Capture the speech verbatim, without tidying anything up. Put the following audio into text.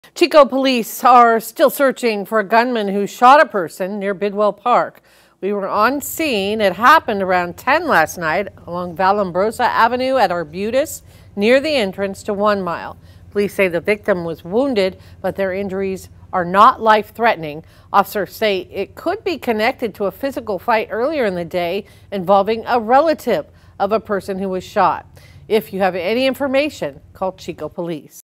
Chico police are still searching for a gunman who shot a person near Bidwell Park. We were on scene. It happened around ten last night along Vallombrosa Avenue at Arbutus, near the entrance to One Mile. Police say the victim was wounded, but their injuries are not life-threatening. Officers say it could be connected to a physical fight earlier in the day involving a relative of a person who was shot. If you have any information, call Chico Police.